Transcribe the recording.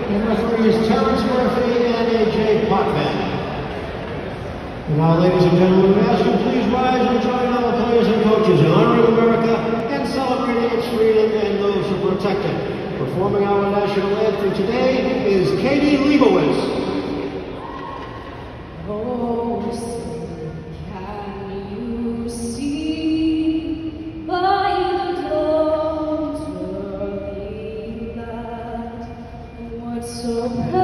and referees Terrence Murphy and AJ Potvin. And now, ladies and gentlemen, we ask you please rise and join our players and coaches in honoring America and celebrating its freedom and those who protect it. Performing our national anthem today is Katie Leibowitz. Oh, can you see by the dawn's early light what so